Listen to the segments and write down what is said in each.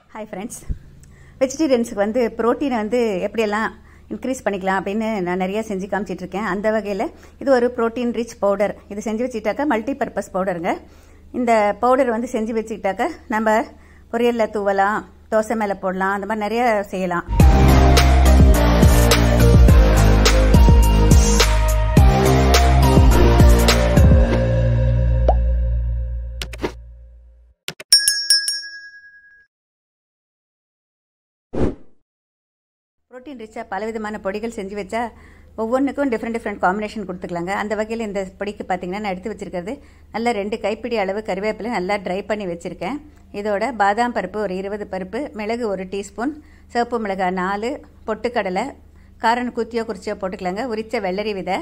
Hi friends, வெஜிடேரியன்ஸுக்கு வந்து ப்ரோட்டீனை வந்து எப்படியெல்லாம் இன்க்ரீஸ் பண்ணிக்கலாம் அப்படின்னு நான் நிறையா செஞ்சு காமிச்சிட்ருக்கேன். அந்த வகையில் இது ஒரு ப்ரோட்டீன் ரிச் பவுடர். இது செஞ்சு வச்சுக்கிட்டாக்கா மல்டி பர்பஸ் பவுடருங்க. இந்த பவுடர் வந்து செஞ்சு வச்சுக்கிட்டாக்கா நம்ம பொரியலில் தூவலாம், தோசை மேலே போடலாம், அந்த மாதிரி நிறையா செய்யலாம். ப்ரோட்டீன் ரிச்சாக பலவிதமான பொடிகள் செஞ்சு வச்சா ஒவ்வொன்றுக்கும் டிஃப்ரெண்ட் காம்பினேஷன் கொடுத்துக்கலாங்க. அந்த வகையில் இந்த பொடிக்கு பார்த்தீங்கன்னா நான் எடுத்து வச்சுருக்கிறது நல்ல 2 கைப்பிடி அளவு கருவேப்பிலை நல்லா ட்ரை பண்ணி வச்சுருக்கேன். இதோட பாதாம் பருப்பு ஒரு 20 பருப்பு, மிளகு 1 டீஸ்பூன், சிவப்பு மிளகாய் 4, பொட்டுக்கடலை காரம் குத்தியோ குறிச்சியோ போட்டுக்கலாங்க, உரித்த வெள்ளரி விதை,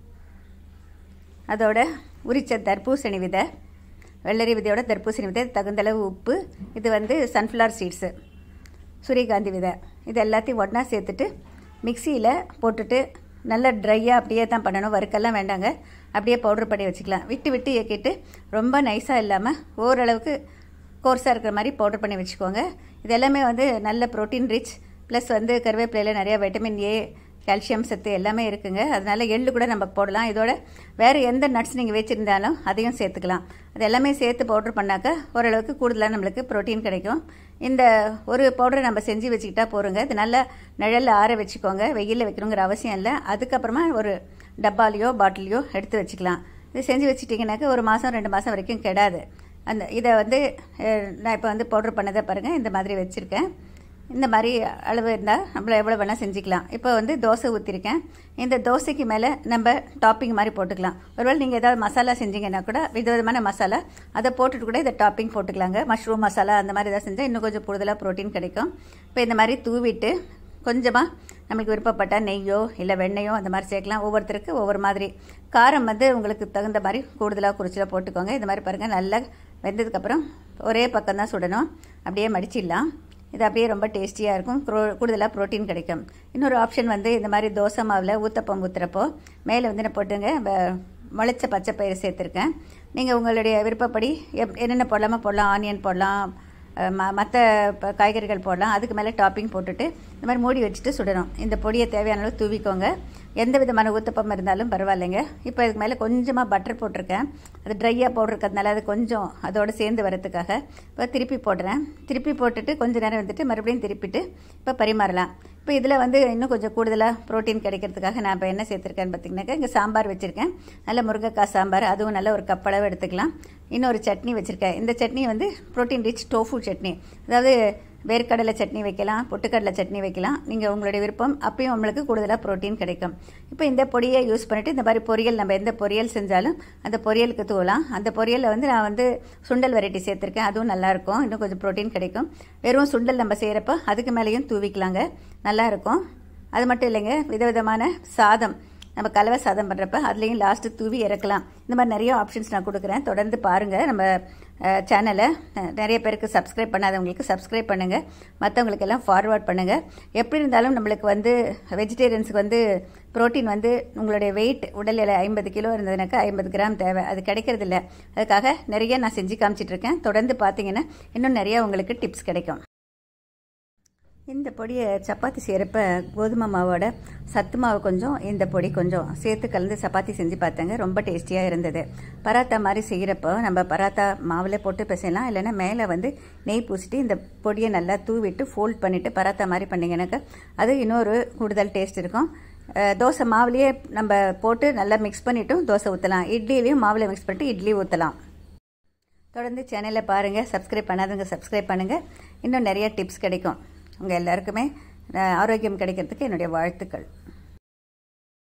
அதோட உரித்த தர்பூசணி விதை, வெள்ளரி விதையோட தர்பூசணி விதை, தகுந்தளவு உப்பு, இது வந்து சன்ஃப்ளவர் சீட்ஸு, சூரியகாந்தி விதை, இது எல்லாத்தையும் ஒன்றா சேர்த்துட்டு மிக்சியில் போட்டுட்டு நல்லா ட்ரையாக அப்படியே தான் பண்ணணும். வறுக்கெல்லாம் வேண்டாங்க, அப்படியே பவுடர் பண்ணி வச்சுக்கலாம். விட்டு விட்டு இயக்கிட்டு ரொம்ப நைஸாக இல்லாமல் ஓரளவுக்கு கோர்ஸாக இருக்கிற மாதிரி பவுடர் பண்ணி வச்சுக்கோங்க. இது எல்லாமே வந்து நல்ல ப்ரோட்டீன் ரிச், ப்ளஸ் வந்து கருவேப்பிலையில் நிறையா வைட்டமின் ஏ, கால்சியம் சத்து எல்லாமே இருக்குங்க. அதனால் எள்ளு கூட நம்ம போடலாம். இதோட வேறு எந்த நட்ஸ் நீங்கள் வச்சுருந்தாலும் அதையும் சேர்த்துக்கலாம். அது எல்லாமே சேர்த்து பவுடர் பண்ணாக்கா ஓரளவுக்கு கூடுதலாக நம்மளுக்கு ப்ரோட்டீன் கிடைக்கும். இந்த ஒரு பவுடரை நம்ம செஞ்சு வச்சுக்கிட்டா போகிறோங்க. இது நல்லா நிழலில் ஆற வச்சுக்கோங்க, வெயிலில் வைக்கணுங்கிற அவசியம் இல்லை. அதுக்கப்புறமா ஒரு டப்பாலையோ பாட்டிலையோ எடுத்து வச்சுக்கலாம். இது செஞ்சு வச்சுட்டிங்கனாக்கா 1 மாதம் 2 மாதம் வரைக்கும் கெடாது. இதை வந்து நான் இப்போ வந்து பவுடர் பண்ணதை பாருங்கள், இந்த மாதிரி வச்சுருக்கேன். இந்த மாதிரி அளவு இருந்தால் நம்மள எவ்வளோ வேணால் செஞ்சுக்கலாம். இப்போ வந்து தோசை ஊற்றிருக்கேன். இந்த தோசைக்கு மேலே நம்ம டாப்பிங் மாதிரி போட்டுக்கலாம். ஒருவேளை நீங்கள் ஏதாவது மசாலா செஞ்சீங்கன்னா கூட விதவிதமான மசாலா அதை போட்டுட்டு கூட இதை டாப்பிங் போட்டுக்கலாங்க. மஷ்ரூம் மசாலா அந்த மாதிரி ஏதாவது செஞ்சால் இன்னும் கொஞ்சம் கூடுதலாக ப்ரோட்டீன் கிடைக்கும். இப்போ இந்த மாதிரி தூவிட்டு கொஞ்சமாக நம்மளுக்கு விருப்பப்பட்டால் நெய்யோ இல்லை வெண்ணெயோ அந்த மாதிரி சேர்க்கலாம். ஒவ்வொருத்தருக்கு ஒவ்வொரு மாதிரி காரம் வந்து உங்களுக்கு தகுந்த மாதிரி கூடுதலாக குறிச்சலாக போட்டுக்கோங்க. இந்த மாதிரி பாருங்கள், நல்லா வெந்ததுக்கப்புறம் ஒரே பக்கம் தான் சுடணும், அப்படியே மடிச்சிடலாம். இது அப்படியே ரொம்ப டேஸ்டியாக இருக்கும், கூடுதலாக ப்ரோட்டீன் கிடைக்கும். இன்னொரு ஆப்ஷன் வந்து இந்த மாதிரி தோசை மாவில் ஊத்தப்பம் ஊற்றுறப்போ மேலே வந்து நான் போட்டுங்க முளைச்ச பச்சை பயிறு சேர்த்துருக்கேன். நீங்கள் உங்களுடைய விருப்பப்படி என்னென்ன போடலாமா போடலாம். ஆனியன் போடலாம், மற்ற காய்கறிகள் போடலாம். அதுக்கு மேலே டாப்பிங் போட்டுட்டு இந்த மாதிரி மூடி வச்சுட்டு சுடணும். இந்த பொடியை தேவையான அளவு தூவிக்கோங்க. எந்த விதமான ஊத்தப்பம் இருந்தாலும் பரவாயில்லைங்க. இப்போ இதுக்கு மேலே கொஞ்சமாக பட்டர் போட்டிருக்கேன். அது ட்ரையாக போட்டிருக்கிறதுனால அது கொஞ்சம் அதோடு சேர்ந்து வரதுக்காக இப்போ திருப்பி போடுறேன். திருப்பி போட்டுட்டு கொஞ்சம் நேரம் வந்துட்டு மறுபடியும் திருப்பிட்டு இப்போ பரிமாறலாம். இப்போ இதில் வந்து இன்னும் கொஞ்சம் கூடுதலாக ப்ரோட்டீன் கிடைக்கிறதுக்காக நான் இப்போ என்ன சேர்த்துருக்கேன்னு பார்த்தீங்கன்னாக்கா, இங்கே சாம்பார் வச்சுருக்கேன். நல்ல முருங்கைக்காய் சாம்பார், அதுவும் நல்ல ஒரு கப் அளவு எடுத்துக்கலாம். இன்னொரு சட்னி வச்சுருக்கேன். இந்த சட்னி வந்து ப்ரோட்டீன் ரிச் டோஃபு சட்னி, அதாவது வேர்க்கடலை சட்னி வைக்கலாம், பொட்டுக்கடலை சட்னி வைக்கலாம். நீங்கள் உங்களுடைய விருப்பம், அப்பயும் உங்களுக்கு கூடுதலாக ப்ரோட்டீன் கிடைக்கும். இப்போ இந்த பொடியை யூஸ் பண்ணிவிட்டு இந்த மாதிரி பொரியல் நம்ம எந்த பொரியல் செஞ்சாலும் அந்த பொரியலுக்கு தூவலாம். அந்த பொரியலில் வந்து நான் வந்து சுண்டல் வெரைட்டி சேர்த்துருக்கேன், அதுவும் நல்லாயிருக்கும், இன்னும் கொஞ்சம் ப்ரோட்டீன் கிடைக்கும். வெறும் சுண்டல் நம்ம செய்கிறப்போ அதுக்கு மேலேயும் தூவிக்கலாங்க, நல்லாயிருக்கும். அது மட்டும் இல்லைங்க, விதவிதமான சாதம் நம்ம கலவை சாதம் பண்ணுறப்ப அதுலேயும் லாஸ்ட்டு தூவி இறக்கலாம். இந்த மாதிரி நிறைய ஆப்ஷன்ஸ் நான் கொடுக்குறேன். தொடர்ந்து பாருங்கள். நம்ம சேனலை நிறைய பேருக்கு சப்ஸ்கிரைப் பண்ணாதவங்களுக்கு சப்ஸ்கிரைப் பண்ணுங்கள், மற்றவங்களுக்கெல்லாம் ஃபார்வர்ட் பண்ணுங்கள். எப்படி இருந்தாலும் நம்மளுக்கு வந்து வெஜிடேரியன்ஸுக்கு வந்து ப்ரோட்டீன் வந்து உங்களுடைய வெயிட் உடல் எடை 50 கிலோ இருந்ததுனாக்கா 50 கிராம் தேவை. அது கிடைக்கிறதில்ல. அதுக்காக நிறைய நான் செஞ்சு காமிச்சிட்ருக்கேன். தொடர்ந்து பார்த்தீங்கன்னா இன்னும் நிறையா உங்களுக்கு டிப்ஸ் கிடைக்கும். இந்த பொடியை சப்பாத்தி செய்கிறப்ப கோதுமை மாவோட சத்து மாவு கொஞ்சம், இந்த பொடி கொஞ்சம் சேர்த்து கலந்து சப்பாத்தி செஞ்சு பார்த்தேங்க, ரொம்ப டேஸ்டியாக இருந்தது. பராத்தா மாதிரி செய்கிறப்போ நம்ம பராத்தா மாவில் போட்டு பிசையலாம், இல்லைன்னா மேலே வந்து நெய் பூசிட்டு இந்த பொடியை நல்லா தூவிட்டு ஃபோல்ட் பண்ணிவிட்டு பராத்தா மாதிரி பண்ணிங்கனாக்கா அது இன்னொரு கூடுதல் டேஸ்ட் இருக்கும். தோசை மாவுலேயே நம்ம போட்டு நல்லா மிக்ஸ் பண்ணிவிட்டும் தோசை ஊற்றலாம். இட்லிலையும் மாவில் மிக்ஸ் பண்ணிட்டு இட்லி ஊற்றலாம். தொடர்ந்து சேனலை பாருங்கள். சப்ஸ்கிரைப் பண்ணாதவங்க சப்ஸ்கிரைப் பண்ணுங்கள். இன்னும் நிறைய டிப்ஸ் கிடைக்கும். உங்கள் எல்லாருக்குமே ஆரோக்கியம் கிடைக்கிறதுக்கு என்னுடைய வாழ்த்துக்கள்.